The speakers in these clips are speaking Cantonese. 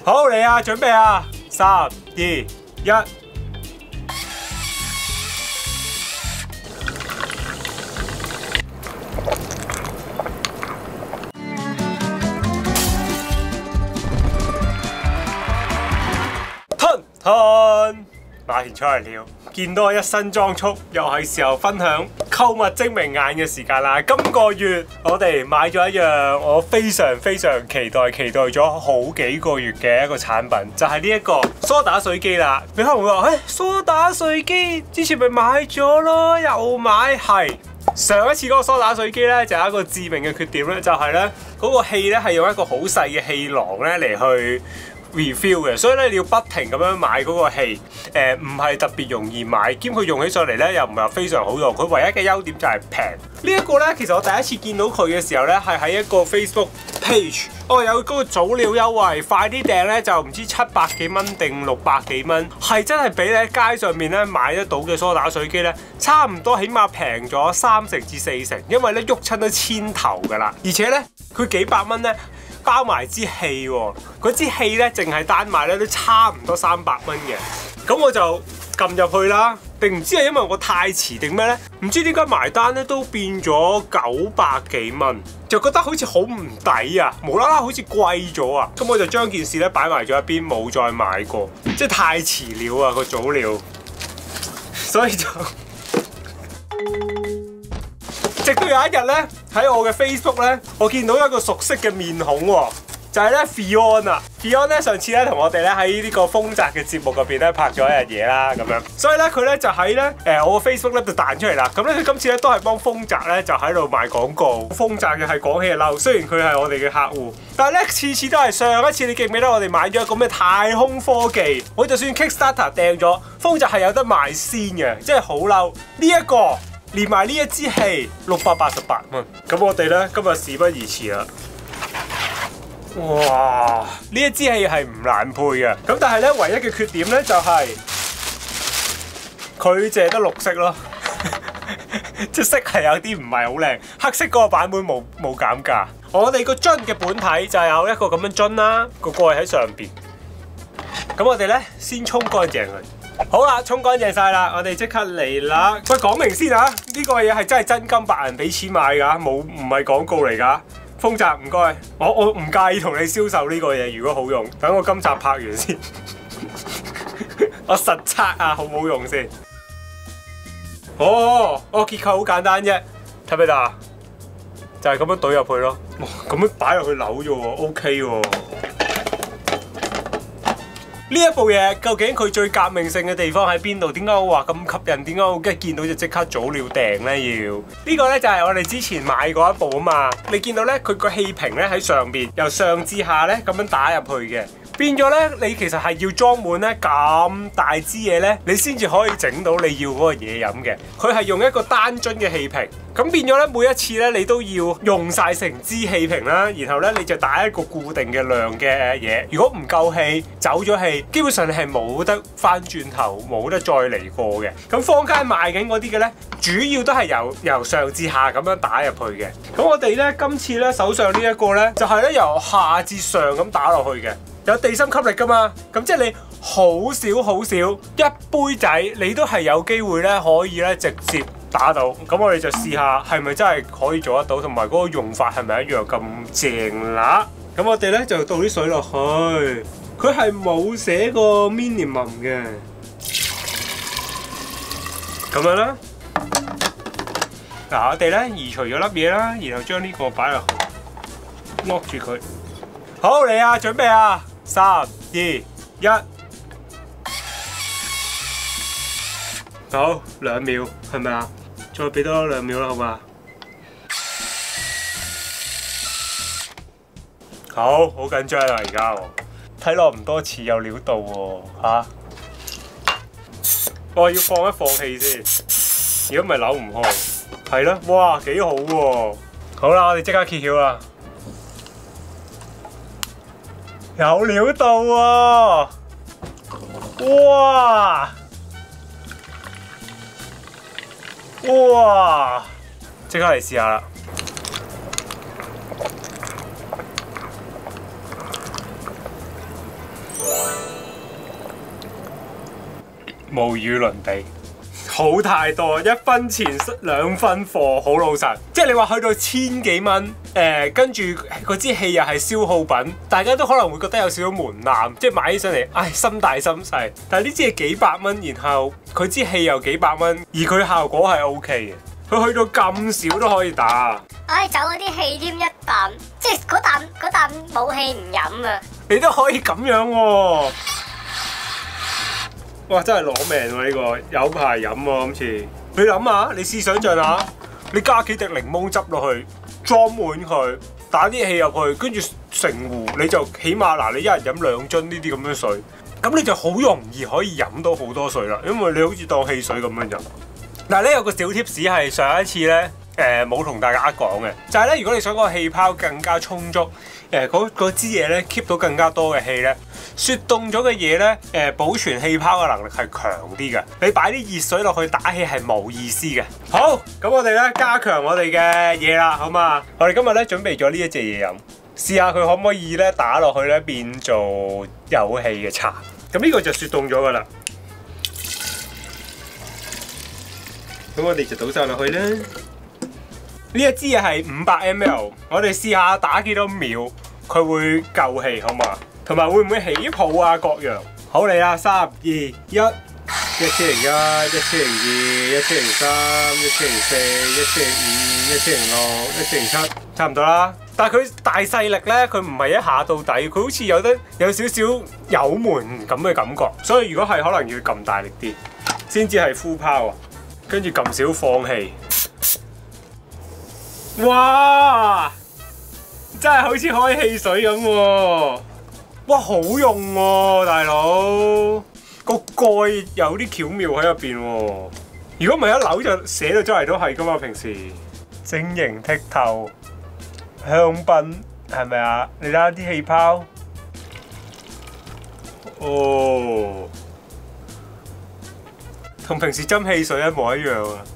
好嚟啊，準備啊，3、2、1。吞！馬田出嚟了，見到我一身裝束，又係時候分享購物精明眼嘅時間啦。今個月我哋買咗一樣我非常期待咗好幾個月嘅一個產品，就係呢一個梳打水機啦。你可能會話，梳打水機之前咪買咗咯，又買。係上一次嗰個梳打水機咧，就有一個致命嘅缺點咧，就係咧嗰個氣咧係用一個好細嘅氣囊咧嚟去refill 嘅，所以咧你要不停咁樣買嗰個氣，唔係特別容易買，兼佢用起上嚟咧又唔係話非常好用。佢唯一嘅優點就係平。呢一個咧，其實我第一次見到佢嘅時候咧，係喺一個 Facebook page，有嗰個早鳥優惠，快啲訂咧就唔知700幾蚊定600幾蚊，係真係比你喺街上面咧買得到嘅梳打水機咧，差唔多起碼平咗3成至4成，因為咧喐親都千頭㗎啦，而且咧佢幾百蚊咧。包埋支氣喎，嗰支氣咧淨係單賣咧都差唔多300蚊嘅，咁我就撳入去啦。定唔知係因為我太遲定咩咧？唔知點解埋單咧都變咗900幾蚊，就覺得好似好唔抵啊！無啦啦好似貴咗啊！咁我就將件事咧擺埋咗一邊，冇再買過，即係太遲了啊個早鳥，所以就。直到有一日咧，喺我嘅 Facebook 咧，我見到一個熟悉嘅面孔喎，就係咧 Fion 啊 ！Fion 咧上次咧同我哋咧喺呢個豐澤嘅節目入邊咧拍咗一日嘢啦，咁樣，所以咧佢咧就喺咧我個 Facebook 咧就彈出嚟啦。咁咧佢今次咧都係幫豐澤咧就喺度賣廣告。豐澤嘅係講起就嬲，雖然佢係我哋嘅客戶，但係咧次次都係上一次你記唔記得我哋買咗一個咩太空科技？我就算 Kickstarter 訂咗，豐澤係有得賣先嘅，即係好嬲呢一個。連埋呢一支氣688蚊，咁我哋咧今日事不宜遲啦。哇！呢一支氣係唔難配嘅，咁但係咧唯一嘅缺點咧就係佢淨係得綠色咯，隻色係有啲唔係好靚，黑色嗰個版本冇減價。我哋個樽嘅本體就有一個咁樣樽啦，個蓋喺上邊。咁我哋咧先沖乾淨佢。好啦，沖乾淨晒啦，我哋即刻嚟啦。喂，講明先啊，呢個嘢係真係真金白銀俾錢買㗎，唔係廣告嚟㗎。豐澤唔該，我唔介意同你銷售呢個嘢，如果好用，等我今集拍完先。我實測啊，好唔好用先？哦，我結構好簡單啫，睇唔睇到啊？就係咁樣懟入去咯，咁樣擺入去扭啫喎 ，OK 喎。呢一部嘢究竟佢最革命性嘅地方喺邊度？點解我話咁吸引？點解我一見到就即刻早鳥訂咧？要呢個咧就係我哋之前買過一部啊嘛。你見到咧佢個氣瓶咧喺上邊，由上至下咧咁樣打入去嘅，變咗咧你其實係要裝滿咧咁大支嘢咧，你先至可以整到你要嗰個嘢飲嘅。佢係用一個單樽嘅氣瓶。咁變咗咧，每一次咧你都要用晒成支氣瓶啦，然後咧你就打一個固定嘅量嘅嘢。如果唔夠氣，走咗氣，基本上你係冇得翻轉頭，冇得再嚟過嘅。咁坊間賣緊嗰啲嘅咧，主要都係由上至下咁樣打入去嘅。咁我哋咧今次咧手上呢一個咧，就係咧由下至上咁打落去嘅，有地心吸力噶嘛。咁即係你好少一杯仔，你都係有機會咧可以咧直接打到。咁我哋就試下係咪真係可以做得到，同埋嗰個用法係咪一樣咁正啦？咁我哋咧就倒啲水落去，佢係冇寫個 minimum 嘅，咁樣啦。嗱，我哋咧移除咗粒嘢啦，然後將呢個擺落去，lock 住佢。好嚟啊，準備啊，3、2、1。好，2秒係咪啊？再俾多2秒啦，好嘛？好緊張啊！而家睇落唔多似有料到喎嚇。我要放一放氣先，如果唔係扭唔開。係咯，哇，幾好喎！好啦，我哋即刻揭曉啦。有料到喎！哇！哇！即刻嚟試下啦！ 無與倫比。好太多，1分錢2分貨，好老實。即係你話去到1000幾蚊，跟住嗰支氣又係消耗品，大家都可能會覺得有少少門檻，即係買起上嚟，唉，心大心細。但係呢支係幾百蚊，然後佢支氣又幾百蚊，而佢效果係 OK 嘅。佢去到咁少都可以打。 唉，走嗰啲氣添一啖，即係嗰啖冇氣唔飲啊！ 你都可以咁樣喎。哇！真係攞命喎呢個，有排飲喎今次。你諗下，你試想像下，你加幾滴檸檬汁落去，裝滿佢，打啲氣入去，跟住成壺，你就起碼嗱，你一人飲2樽呢啲咁樣水，咁你就好容易可以飲到好多水啦，因為你好似當汽水咁樣飲。嗱，呢有個小貼士係上一次咧，冇同大家講嘅，就係咧，如果你想個氣泡更加充足，嗰支嘢咧 keep 到更加多嘅氣咧。雪凍咗嘅嘢咧，保存氣泡嘅能力係強啲嘅。你擺啲熱水落去打氣係冇意思嘅。好，咁我哋咧加強我哋嘅嘢啦，好嘛？我哋今日咧準備咗呢一隻嘢飲，試下佢可唔可以咧打落去咧變做有氣嘅茶。咁呢個就雪凍咗噶啦。咁我哋就倒晒落去啦。呢一支嘢係500 ml， 我哋試下打幾多秒，佢會夠氣，好嘛？同埋會唔會起泡啊？各樣好嚟啦，3、2、1，1001、1002、1002、1003、1004、1005、1006、1007，差唔多啦。但係佢大勢力咧，佢唔係一下到底，佢好似有少少油門咁嘅感覺，所以如果係可能要撳大力啲，先至係 full power，跟住撳少放氣。哇！真係好似開汽水咁喎！哇，好用喎，大佬！個蓋有啲巧妙喺入邊喎。如果唔係一扭就寫到周圍都係噶嘛，平時晶瑩剔透，香檳係咪啊？你睇下啲氣泡，哦，同平時斟汽水一模一樣啊！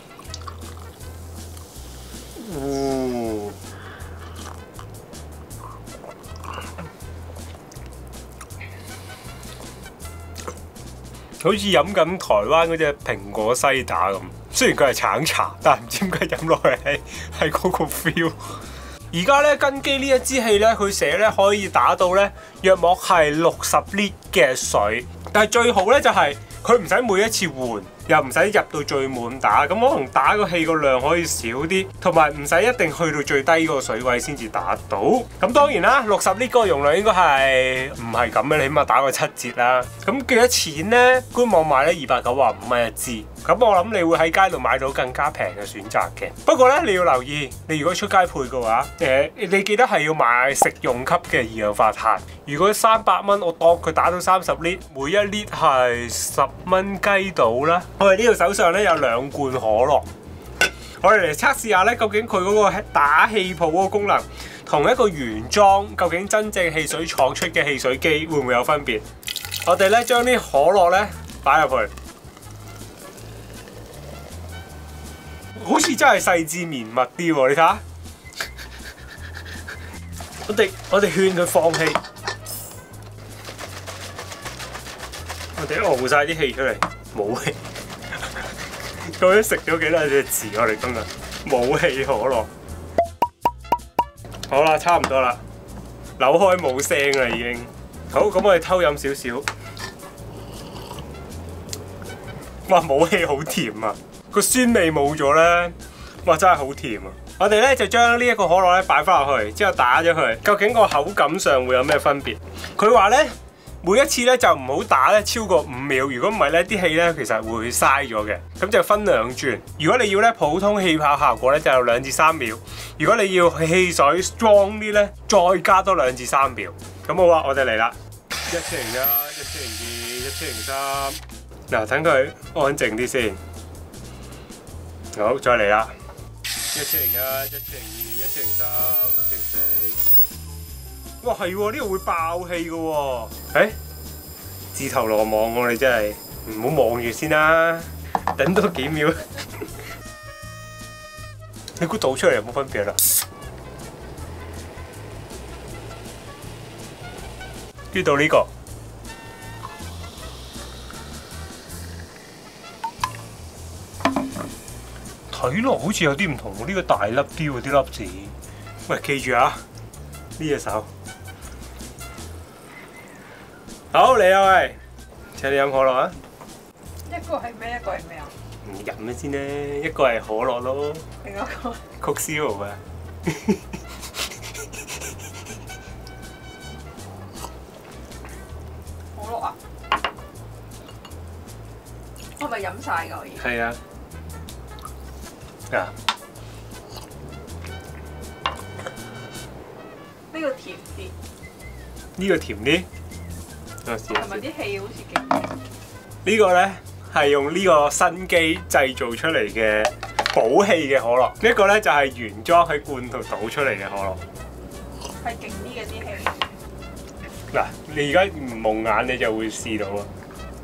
好似飲緊台灣嗰隻蘋果西打咁，雖然佢係橙茶，但係唔知點解飲落去係嗰個 feel。而家咧根基呢一支氣咧，佢寫咧可以打到咧約莫係60 lit 嘅水，但係最好咧就係佢唔使每一次換，又唔使入到最滿打，咁可能打個氣個量可以少啲，同埋唔使一定去到最低個水位先至打到。咁當然啦，60 lit 嗰個容量應該係唔係咁嘅，你起碼打個7折啦。咁幾多錢呢？官網賣咧295蚊一支。咁我諗你會喺街度買到更加平嘅選擇嘅。不過咧，你要留意，你如果出街配嘅話，你記得係要買食用級嘅二氧化碳。如果300蚊，我當佢打到30 lit，每一 lit 係10蚊雞到啦。我哋呢度手上咧有2罐可樂，我哋嚟測試下咧，究竟佢嗰個打氣泡嗰個功能，同一個原裝究竟真正汽水廠出嘅汽水機會唔會有分別？我哋咧將啲可樂咧擺入去。好似真係細緻綿密啲喎，你睇下。我哋勸佢放氣，我哋熬晒啲氣出嚟，冇氣。究竟食咗幾多隻字？我哋今日冇氣可樂。好啦，差唔多啦，扭開冇聲啦已經。好，咁我哋偷飲少少。哇，冇氣好甜啊！個酸味冇咗咧，哇真係好甜啊！我哋咧就將呢一個可樂咧擺翻落去，之後打咗佢，究竟個口感上會有咩分別？佢話咧每一次咧就唔好打咧超過5秒，如果唔係咧啲氣咧其實會嘥咗嘅。咁就分2轉。如果你要咧普通氣泡效果咧就有2至3秒，如果你要汽水 strong 啲咧，再加多2至3秒。咁好啊，我哋嚟啦！1001、1002、1003，嗱等佢安靜啲先。好，再嚟啦！1001、1002、1003、1004。哇，係喎，呢度會爆氣嘅喎。自投羅網喎，你真係唔好望住先啦，等多幾秒。你估倒出嚟有冇分別啦？跟住到呢個。 睇落好似有啲唔同喎，呢個大粒啲喎啲粒子。喂，記住啊，呢隻手。好，嚟啊喂！請你飲可樂啊！ 一個係咩？一個係咩啊？ 飲咗先咧，一個係可樂咯， 另一個曲燒啊！ 可樂啊？我係咪飲晒㗎？我已經係啊，啊！ 呢個甜啲， 呢個甜啲，我試下係咪先。 啲氣好似勁？ 呢個咧係用呢個新機製造出嚟嘅補氣嘅可樂，呢個咧就係原裝喺罐頭倒出嚟嘅可樂。 係勁啲嘅啲氣。 嗱，你而家唔蒙眼你就會試到啦。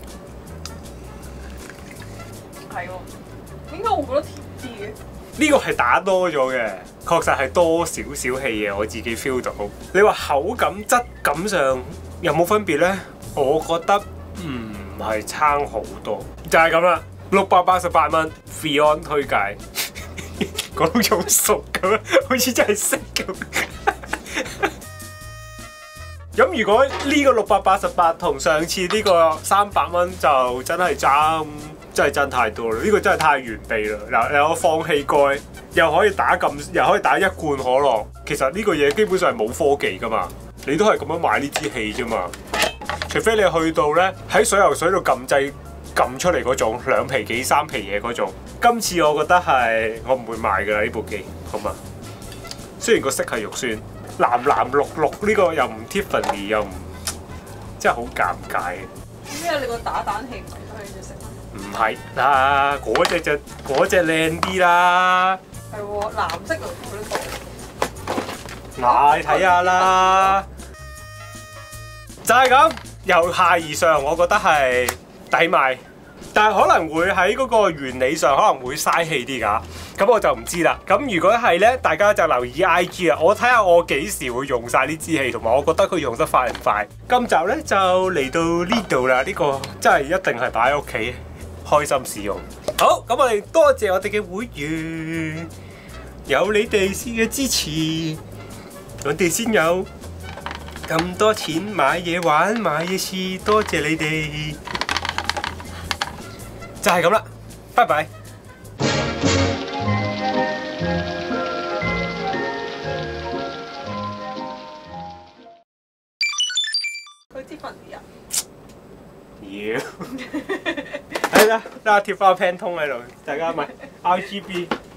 係喎，點解我覺得甜啲嘅？ 呢個係打多咗嘅，確實係多少少氣嘅，我自己 feel 到。你話口感質感上有冇分別呢？我覺得唔係差好多，就係咁啦。688蚊 Freon 推介，講到好熟咁樣，好似真係識咁。咁如果呢個688同上次呢個300蚊就真係爭。真係爭太多啦！呢個真係太完備啦。嗱，有個放氣蓋，又可以打一罐可樂。其實呢個嘢基本上係冇科技噶嘛，你都係咁樣買呢支氣啫嘛。除非你去到咧喺水游水度撳掣撳出嚟嗰種2皮幾3皮嘢嗰種。今次我覺得係我唔會買㗎啦呢部機，好嘛？雖然個色係肉酸，藍藍綠綠呢個又唔 Tiffany 又唔，真係好尷尬嘅。 點解你個打蛋器唔係都係隻色？ 唔係啦，嗰隻靚啲啦。 係喎，藍色嚟喎呢個。 嗱，你睇下啦，就係咁，由下而上，我覺得係抵買，但係可能會喺嗰個原理上可能會嘥氣啲㗎。咁我就唔知啦。咁如果係咧，大家就留意 IG 啊，我睇下我幾時會用晒呢支氣，同埋我覺得佢用得快唔快。今集咧就嚟到呢度啦，呢個真係一定係擺喺屋企。開心使用。好，咁我哋多謝我哋嘅會員，有你哋先嘅支持，我哋先有咁多錢買嘢玩、買嘢試，多謝你哋。就係咁啦，拜拜。 佢支粉啲啊！ 妖，係啦，貼翻個 pen 通喺度，大家咪 RGB。